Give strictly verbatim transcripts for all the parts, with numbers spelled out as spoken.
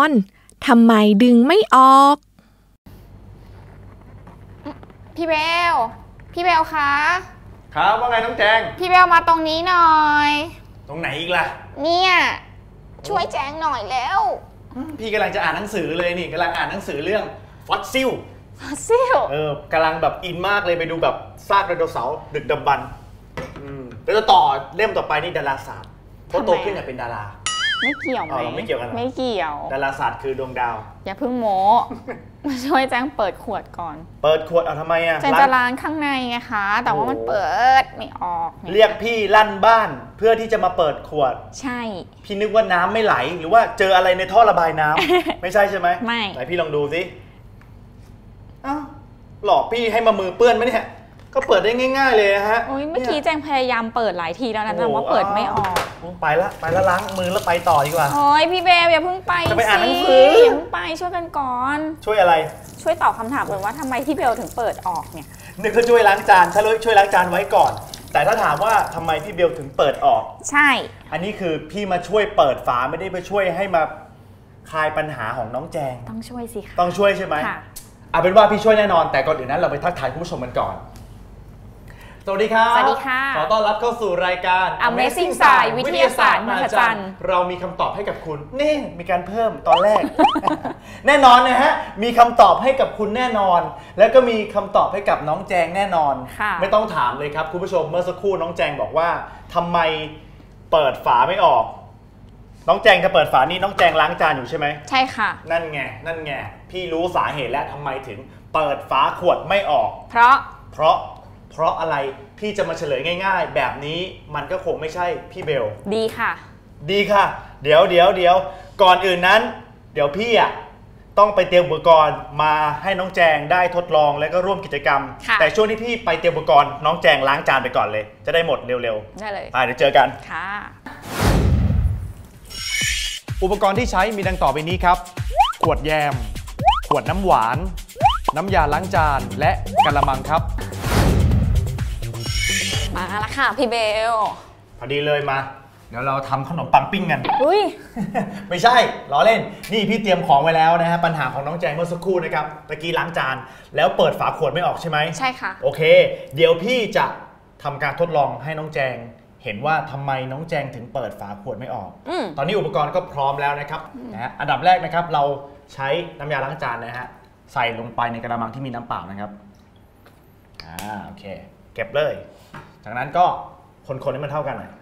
รทำไมดึงไม่ออกพี่เบลพี่เบลคะครับว่าไงน้องแจงพี่เบลมาตรงนี้หน่อยตรงไหนอีกล่ะเนี่ยช่วยแจงหน่อยแล้วพี่กำลังจะอ่านหนังสือเลยนี่กำลังอ่านหนังสือเรื่องฟอสซิลฟอสซิลเออกำลังแบบอินมากเลยไปดูแบบซากไดโนเสาร์ดึกดำบรรพ์แล้วจะต่อเล่มต่อไปนี่ดาราศาสตร์เพราะโตขึ้นอยากเป็นดาราไม่เกี่ยวไหมไม่เกี่ยวกันไม่เกี่ยวดาราศาสตร์คือดวงดาวอย่าเพิ่งโม้มาช่วยแจ้งเปิดขวดก่อนเปิดขวดเอาทำไมอ่ะแจ้งจะล้างข้างในไงคะแต่ว่ามันเปิดไม่ออกเรียกพี่ลั่นบ้านเพื่อที่จะมาเปิดขวดใช่พี่นึกว่าน้ำไม่ไหลหรือว่าเจออะไรในท่อระบายน้ำ ไม่ใช่ใช่ไหมไม่ไหนพี่ลองดูสิอ้าวหลอกพี่ให้มามือเปื้อนไหมเนี่ยก็เปิดได้ง่ายๆเลยฮะโอ้ยเมื่อกี้แจงพยายามเปิดหลายทีแล้วนะแต่ว่าเปิดไม่ออกไปละไปละล้างมือแล้วไปต่อดีกว่าโอ้ยพี่เบลอย่าเพิ่งไปจะไปอ่านหนังสืออย่าเพิ่งไปช่วยกันก่อนช่วยอะไรช่วยตอบคำถามเลยว่าทำไมพี่เบลถึงเปิดออกเนี่ยนึกว่าช่วยล้างจานถ้าช่วยล้างจานไว้ก่อนแต่ถ้าถามว่าทำไมพี่เบลถึงเปิดออกใช่อันนี้คือพี่มาช่วยเปิดฝาไม่ได้ไปช่วยให้มาคลายปัญหาของน้องแจงต้องช่วยสิค่ะต้องช่วยใช่ไหมค่ะเอาเป็นว่าพี่ช่วยแน่นอนแต่ก่อนอื่นนั้นเราไปทักทายคุณผู้ชมกันก่อนสวัสดีครับสวัสดีค่ะขอต้อนรับเข้าสู่รายการ Amazing Science วิทยาศาสตร์มหัศจรรย์เรามีคำตอบให้กับคุณนี่มีการเพิ่มตอนแรก แน่นอนนะฮะมีคำตอบให้กับคุณแน่นอนแล้วก็มีคำตอบให้กับน้องแจงแน่นอนไม่ต้องถามเลยครับคุณผู้ชมเมื่อสักครู่น้องแจงบอกว่าทำไมเปิดฝาไม่ออกน้องแจงจะเปิดฝานี่น้องแจงล้างจานอยู่ใช่ไหมใช่ค่ะนั่นไงนั่นไงพี่รู้สาเหตุแล้วทำไมถึงเปิดฝาขวดไม่ออกเพราะเพราะเพราะอะไรพี่จะมาเฉลยง่ายๆแบบนี้มันก็คงไม่ใช่พี่เบลดีค่ะดีค่ะเดี๋ยวเดี๋ยวเดี๋ยวก่อนอื่นนั้นเดี๋ยวพี่อ่ะต้องไปเตรียมอุปกรณ์มาให้น้องแจงได้ทดลองและก็ร่วมกิจกรรมแต่ช่วงที่พี่ไปเตรียมอุปกรณ์น้องแจงล้างจานไปก่อนเลยจะได้หมดเร็วๆได้เลยไปเดี๋ยวเจอกันค่ะอุปกรณ์ที่ใช้มีดังต่อไปนี้ครับขวดแยมขวดน้ำหวานน้ำยาล้างจานและกะละมังครับมาแล้วค่ะพี่เบลพอดีเลยมาเดี๋ยวเราทำขนมปังปิ้งกันอุ้ยไม่ใช่ล้อเล่นนี่พี่เตรียมของไว้แล้วนะฮะปัญหาของน้องแจงเมื่อสักครู่นะครับตะกี้ล้างจานแล้วเปิดฝาขวดไม่ออกใช่ไหมใช่ค่ะโอเคเดี๋ยวพี่จะทำการทดลองให้น้องแจงเห็นว่าทำไมน้องแจงถึงเปิดฝาขวดไม่ออกอตอนนี้อุปกรณ์ก็พร้อมแล้วนะครับนะฮะอันดับแรกนะครับเราใช้น้ำยาล้างจานนะฮะใส่ลงไปในกระมังที่มีน้ำเปล่านะครับอ่าโอเคเก็บเลยจากนั้นก็คนๆให้มันเท่ากันหน่อย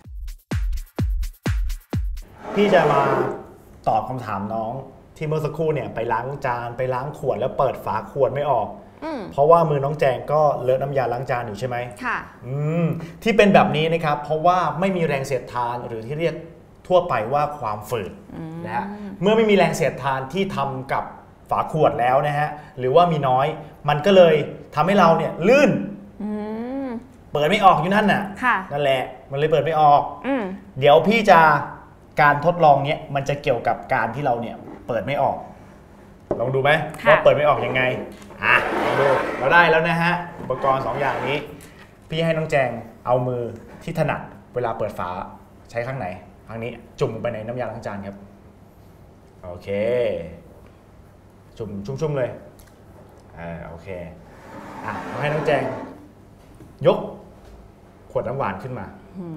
พี่จะมาตอบคำถามน้องที่เมื่อสักครู่เนี่ยไปล้างจานไปล้างขวดแล้วเปิดฝาขวดไม่ออกเพราะว่ามือน้องแจงก็เลอะน้ำยาล้างจานอยู่ใช่ไหมค่ะอืมที่เป็นแบบนี้นะครับเพราะว่าไม่มีแรงเสียดทานหรือที่เรียกทั่วไปว่าความฝืดนะฮะเมื่อไม่มีแรงเสียดทานที่ทำกับฝาขวดแล้วนะฮะหรือว่ามีน้อยมันก็เลยทำให้เราเนี่ยลื่นเปิดไม่ออกอยู่นั่นน่ะนั่นแหละมันเลยเปิดไม่ออกเดี๋ยวพี่จะการทดลองเนี้ยมันจะเกี่ยวกับการที่เราเนี่ยเปิดไม่ออกลองดูไหมว่าเปิดไม่ออกยังไงอ่ะลองดูเราได้แล้วนะฮะอุปกรณ์สองอย่างนี้พี่ให้น้องแจงเอามือที่ถนัดเวลาเปิดฝาใช้ข้างไหนข้างนี้จุ่มไปในน้ำยาล้างจานครับโอเคจุ่มชุ่มๆเลยอ่าโอเคอ่ะเราให้น้องแจงยกขวดน้ำหวานขึ้นม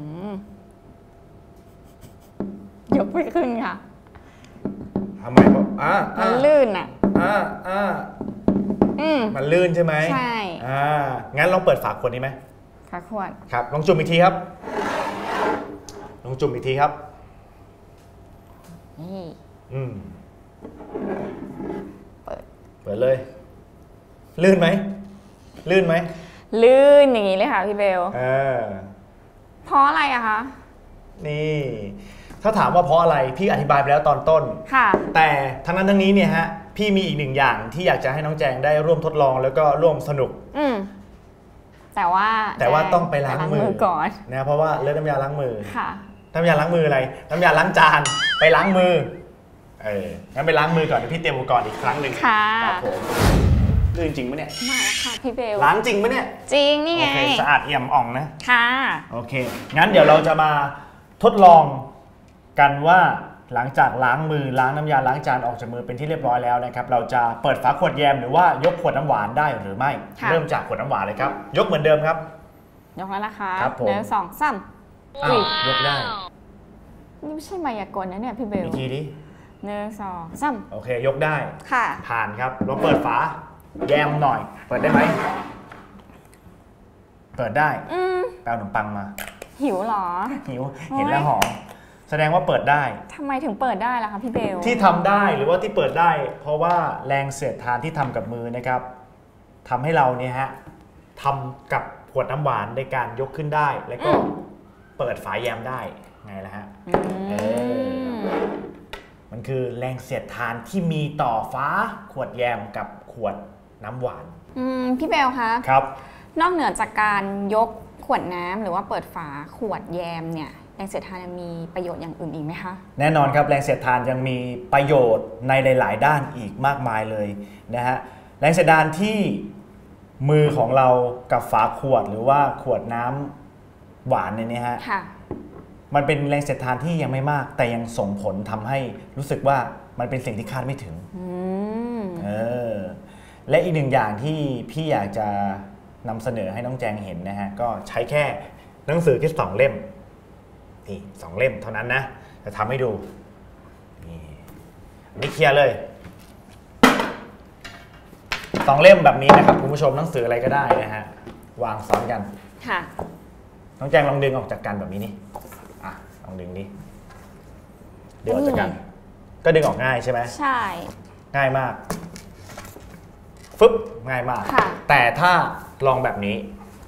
ายกไม่ขึ้นค่ะทำไมเพราะอ่ามันลื่นอ่ะอ่าอ่ามันลื่นใช่ไหมใช่อ่างั้นลองเปิดฝาขวดนี้ไหมฝาขวดครับลองจุ่มอีกทีครับลองจุ่มอีกทีครับนี่อืมเปิดเปิดเลยลื่นไหมลื่นไหมลื่นอย่างนี้เลยค่ะพี่เบลเออเพราะอะไรอะคะนี่ถ้าถามว่าเพราะอะไรพี่อธิบายไปแล้วตอนต้นค่ะแต่ทั้งนั้นทั้งนี้เนี่ยฮะพี่มีอีกหนึ่งอย่างที่อยากจะให้น้องแจงได้ร่วมทดลองแล้วก็ร่วมสนุกอืมแต่ว่าแต่ว่าต้องไปล้างมือก่อนนะเพราะว่าเลือดน้ำยาล้างมือค่ะน้ำยาล้างมืออะไรน้ำยาล้างจานไปล้างมือเอองั้นไปล้างมือก่อนเดี๋ยวพี่เตรียมอุปกรณ์อีกครั้งหนึ่งค่ะครับผมลื่นจริงไหมเนี่ยมาแล้วค่ะพี่เบลล้างจริงไหมเนี่ยจริงนี่ไงโอเคสะอาดเอี่ยมอ่องนะค่ะโอเคงั้นเดี๋ยวเราจะมาทดลองกันว่าหลังจากล้างมือล้างน้ำยาล้างจานออกจากมือเป็นที่เรียบร้อยแล้วนะครับเราจะเปิดฝาขวดแยมหรือว่ายกขวดน้ำหวานได้หรือไม่เริ่มจากขวดน้ำหวานเลยครับยกเหมือนเดิมครับยกแล้วนะคะครับผมหนึ่งสองสามอ้าวยกได้นี่ไม่ใช่มายากลนะเนี่ยพี่เบลอีกทีดิหนึ่งสองสามโอเคยกได้ค่ะผ่านครับเราเปิดฝาแยมหน่อยเปิดได้ไหมเปิดได้แปลขนมปังมาหิวหรอหิวเห็นแล้วหอมแสดงว่าเปิดได้ทำไมถึงเปิดได้ล่ะคะพี่เบลที่ทำได้หรือว่าที่เปิดได้เพราะว่าแรงเสียดทานที่ทำกับมือนะครับทำให้เราเนี่ยฮะทำกับขวดน้ำหวานในการยกขึ้นได้แล้วก็เปิดฝาแยมได้ไงล่ะฮะมันคือแรงเสียดทานที่มีต่อฝาขวดแยมกับขวดน้ำหวานพี่เบลคะครับนอกเหนือจากการยกขวดน้ำหรือว่าเปิดฝาขวดแยมเนี่ยแรงเสียดทานมีประโยชน์อย่างอื่นอีกไหมคะแน่นอนครับแรงเสียดทานยังมีประโยชน์ในหลายๆด้านอีกมากมายเลยนะฮะแรงเสียดทานที่มือของเรากับฝาขวดหรือว่าขวดน้ำหวานในนี้ฮะมันเป็นแรงเสียดทานที่ยังไม่มากแต่ยังส่งผลทำให้รู้สึกว่ามันเป็นสิ่งที่คาดไม่ถึงเออและอีกหนึ่งอย่างที่พี่อยากจะนำเสนอให้น้องแจงเห็นนะฮะก็ใช้แค่หนังสือแค่สองเล่มนี่สองเล่มเท่านั้นนะจะทำให้ดูนี่นี่เคลียร์เลยสองเล่มแบบนี้นะครับคุณผู้ชมหนังสืออะไรก็ได้นะฮะวางซ้อนกันค่ะน้องแจงลองดึงออกจากกันแบบนี้นี่อ่ะลองดึงดิดึงออกจากกันก็ดึงออกง่ายใช่ไหมใช่ง่ายมากฟึบง่ายมากแต่ถ้าลองแบบนี้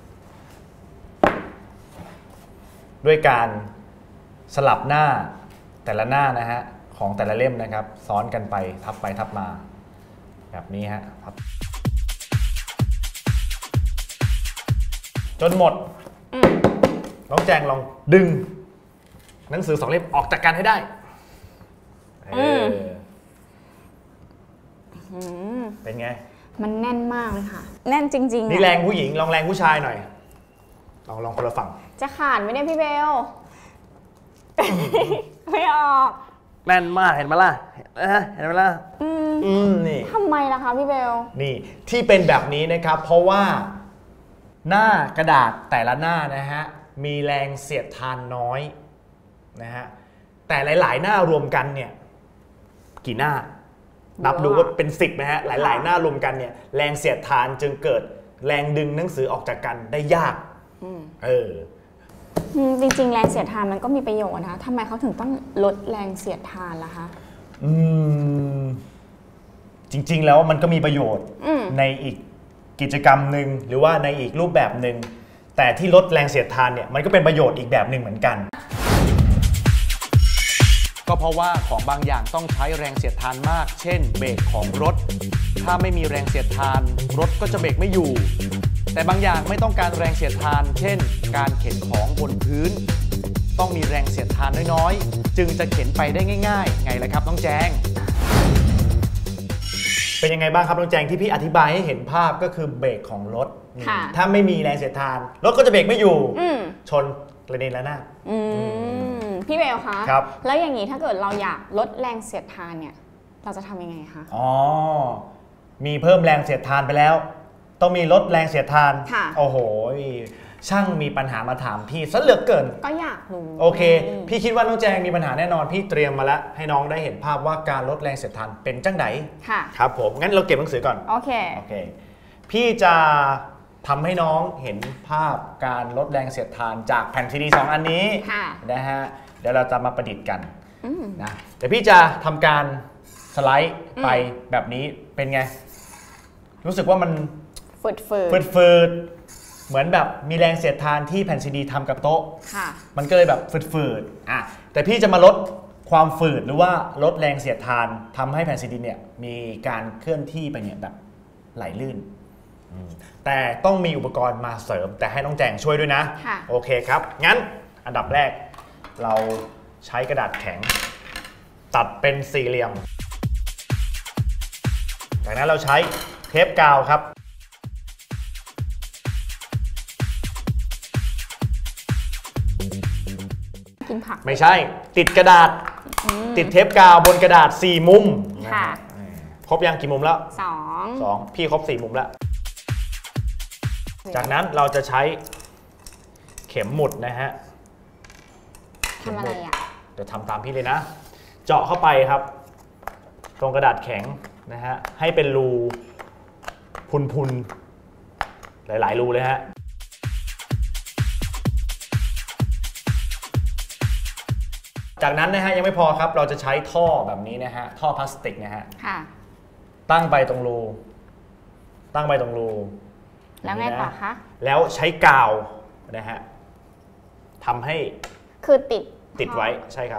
ด้วยการสลับหน้าแต่ละหน้านะฮะของแต่ละเล่มนะครับซ้อนกันไปทับไปทับมาแบบนี้ฮะทับจนหมดน้องแจงลองดึงหนังสือสองเล่มออกจากกันให้ได้เป็นไงมันแน่นมากเลยค่ะแน่นจริงๆนี่แรงผู้หญิงลองแรงผู้ชายหน่อยลองลองคนละฝั่งจะขาดไหมเนี่ยพี่เบลไม่ออกแน่นมากเห็นไหมล่ะเห็นไหมล่ะอืมนี่ทำไมล่ะคะพี่เบลนี่ที่เป็นแบบนี้นะครับเพราะว่าหน้ากระดาษแต่ละหน้านะฮะมีแรงเสียดทานน้อยนะฮะแต่หลายๆหน้ารวมกันเนี่ยกี่หน้านับดูว่าเป็นสิบนะฮะหลายๆหน้ารวมกันเนี่ยแรงเสียดทานจึงเกิดแรงดึงหนังสือออกจากกันได้ยากเออจริงๆแรงเสียดทานมันก็มีประโยชน์นะคะทำไมเขาถึงต้องลดแรงเสียดทานล่ะคะอืมจริงๆแล้วมันก็มีประโยชน์ในอีกกิจกรรมหนึ่งหรือว่าในอีกรูปแบบหนึ่งแต่ที่ลดแรงเสียดทานเนี่ยมันก็เป็นประโยชน์อีกแบบหนึ่งเหมือนกันก็เพราะว่าของบางอย่างต้องใช้แรงเสียดทานมากเช่นเบรกของรถถ้าไม่มีแรงเสียดทานรถก็จะเบรกไม่อยู่แต่บางอย่างไม่ต้องการแรงเสียดทานเช่นการเข็นของบนพื้นต้องมีแรงเสียดทานน้อยๆจึงจะเข็นไปได้ง่ายๆไงล่ะครับน้องแจงเป็นยังไงบ้างครับน้องแจงที่พี่อธิบายให้เห็นภาพก็คือเบรกของรถถ้าไม่มีแรงเสียดทานรถก็จะเบรกไม่อยู่ชนระเด็นระนาดพี่เบลคะแล้วอย่างนี้ถ้าเกิดเราอยากลดแรงเสียดทานเนี่ยเราจะทำยังไงคะอ๋อมีเพิ่มแรงเสียดทานไปแล้วต้องมีลดแรงเสียดทานโอ้โหช่างมีปัญหามาถามพี่ซะเหลือเกินก็อยากรู้โอเคพี่คิดว่าน้องแจงมีปัญหาแน่นอนพี่เตรียมมาแล้วให้น้องได้เห็นภาพว่าการลดแรงเสียดทานเป็นจังไดค่ะครับผมงั้นเราเก็บหนังสือก่อนโอเคโอเคพี่จะทำให้น้องเห็นภาพการลดแรงเสียดทานจากแผ่นซีดีสองอันนี้นะฮะเดี๋ยวเราจะมาประดิษฐ์กันนะเดี๋ยวพี่จะทำการสไลด์ไปแบบนี้เป็นไงรู้สึกว่ามันฝืดฝืดฝืดเหมือนแบบมีแรงเสียดทานที่แผ่นซีดีทำกับโต๊ะมันก็เลยแบบฝืดฝืดอ่ะแต่พี่จะมาลดความฝืดหรือว่าลดแรงเสียดทานทำให้แผ่นซีดีเนี่ยมีการเคลื่อนที่ไปเนี่ยแบบไหลลื่นแต่ต้องมีอุปกรณ์มาเสริมแต่ให้น้องแจงช่วยด้วยนะโอเคครับงั้นอันดับแรกเราใช้กระดาษแข็งตัดเป็นสี่เหลี่ยมจากนั้นเราใช้เทปกาวครับกินผักไม่ใช่ติดกระดาษติดเทปกาวบนกระดาษสี่มุมค่ะครบยังกี่มุมแล้วสองสองพี่ครบสี่มุมแล้วจากนั้นเราจะใช้เข็มหมุดนะฮะทำอะไรอ่ะเดี๋ยวทำตามพี่เลยนะเจาะเข้าไปครับตรงกระดาษแข็งนะฮะให้เป็นรูพุนๆหลายๆรูเลยฮะจากนั้นนะฮะยังไม่พอครับเราจะใช้ท่อแบบนี้นะฮะท่อพลาสติกนะฮะตั้งไปตรงรูตั้งไปตรงรูแล้วไงต่อคะแล้วใช้กาวนะฮะทำให้คือติดติดไว้ใช่ครับ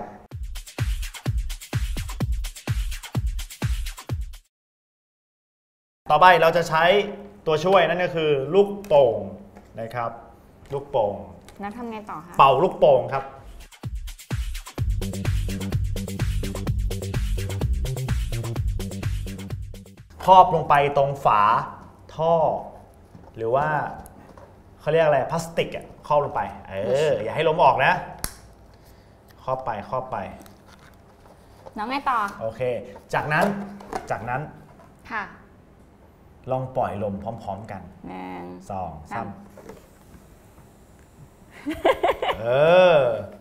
ต่อไปเราจะใช้ตัวช่วยนั่นก็คือลูกโป่งนะครับลูกโป่งแล้วทำไงต่อคะเป่าลูกโป่งครับครอบลงไปตรงฝาท่อหรือว่าเขาเรียกอะไรพลาสติกอ่ะครอบลงไปเอออย่าให้ลมออกนะครอบไปครอบไปแล้วไงต่อโอเคจากนั้นจากนั้นค่ะลองปล่อยลมพร้อมๆกันหนึ่งสองสามเออ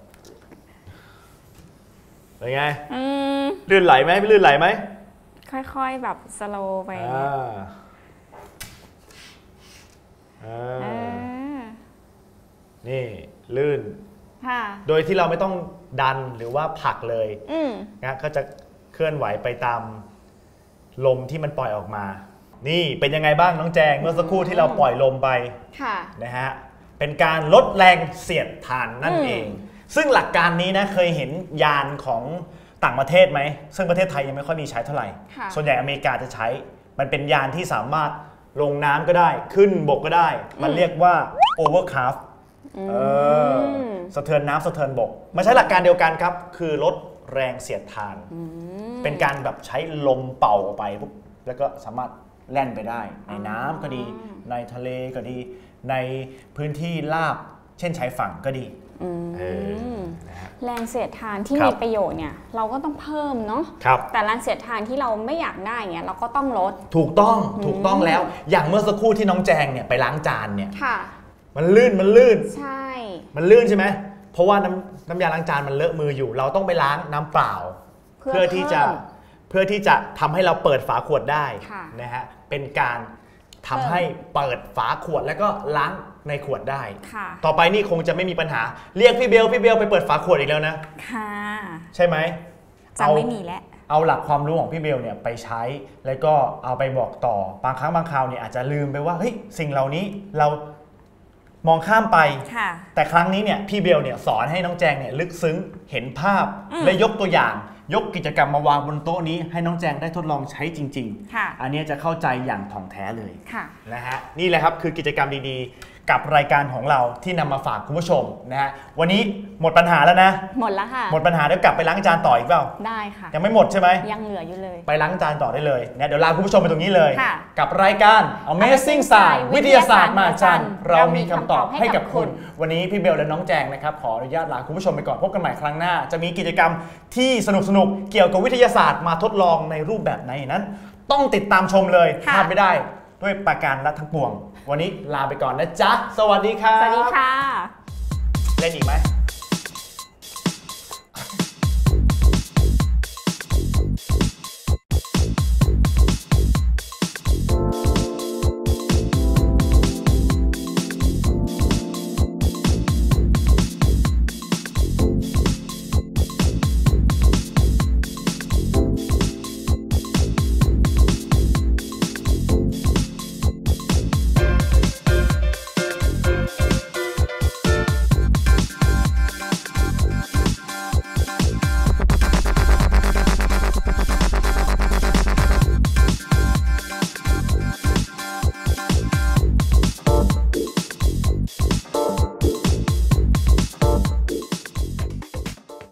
เป็นไงลื่นไหลไหมไม่ลื่นไหลไหมค่อยๆแบบสโลว์ไปนี่ลื่นโดยที่เราไม่ต้องดันหรือว่าผลักเลยนะก็จะเคลื่อนไหวไปตามลมที่มันปล่อยออกมานี่เป็นยังไงบ้างน้องแจงเมื่อสักครู่ที่เราปล่อยลมไปนะฮะเป็นการลดแรงเสียดทานนั่นเองซึ่งหลักการนี้นะเคยเห็นยานของต่างประเทศไหมซึ่งประเทศไทยยังไม่ค่อยมีใช้เท่าไหร่ส่วนใหญ่อเมริกาจะใช้มันเป็นยานที่สามารถลงน้ำก็ได้ขึ้นบกก็ได้มันเรียกว่า overcraft สะเทือนน้ำสะเทือนบกมาใช้หลักการเดียวกันครับคือลดแรงเสียดทานเป็นการแบบใช้ลมเป่าไปปุ๊บแล้วก็สามารถแล่นไปได้ในน้ำก็ดีในทะเลก็ดีในพื้นที่ราบเช่นชายฝั่งก็ดีแรงเสียดทานที่มีประโยชน์เนี่ยเราก็ต้องเพิ่มเนาะแต่แรงเสียดทานที่เราไม่อยากได้เนี่ยเราก็ต้องลดถูกต้องถูกต้องแล้วอย่างเมื่อสักครู่ที่น้องแจงเนี่ยไปล้างจานเนี่ยมันลื่นมันลื่นใช่มันลื่นใช่ไหมเพราะว่าน้ำน้ำยาล้างจานมันเลอะมืออยู่เราต้องไปล้างน้ำเปล่าเพื่อที่จะเพื่อที่จะทำให้เราเปิดฝาขวดได้นะฮะเป็นการทำให้เปิดฝาขวดแล้วก็ล้างในขวดได้ต่อไปนี่คงจะไม่มีปัญหาเรียกพี่เบลพี่เบลไปเปิดฝาขวดอีกแล้วนะค่ะใช่ไหมจะไม่มีแล้วเอาหลักความรู้ของพี่เบลเนี่ยไปใช้แล้วก็เอาไปบอกต่อบางครั้งบางคราวเนี่ยอาจจะลืมไปว่าเฮ้ยสิ่งเหล่านี้เรามองข้ามไปแต่ครั้งนี้เนี่ยพี่เบลเนี่ยสอนให้น้องแจงเนี่ยลึกซึ้งเห็นภาพและยกตัวอย่างยกกิจกรรมมาวางบนโต๊ะนี้ให้น้องแจงได้ทดลองใช้จริงๆอันนี้จะเข้าใจอย่างถ่องแท้เลยนะฮะนี่แหละครับคือกิจกรรมดีๆกับรายการของเราที่นำมาฝากคุณผู้ชมนะฮะวันนี้หมดปัญหาแล้วนะหมดแล้วค่ะหมดปัญหาเดี๋ยวกลับไปล้างจานต่ออีกเปล่าได้ค่ะยังไม่หมดใช่ไหมยังเหลืออยู่เลยไปล้างจานต่อได้เลยเนี่ยเดี๋ยวลาคุณผู้ชมไปตรงนี้เลยกับรายการ Amazing Science วิทยาศาสตร์มหัศจรรย์เรามีคำตอบให้กับคุณวันนี้พี่เบลและน้องแจงนะครับขออนุญาตลาคุณผู้ชมไปก่อนพบกันใหม่ครั้งหน้าจะมีกิจกรรมที่สนุกๆเกี่ยวกับวิทยาศาสตร์มาทดลองในรูปแบบไหนนั้นต้องติดตามชมเลยพลาดไม่ได้ด้วยประการและทั้งปวงวันนี้ลาไปก่อนนะจ๊ะสวัสดีค่ะสวัสดีค่ะเล่นอีกไหม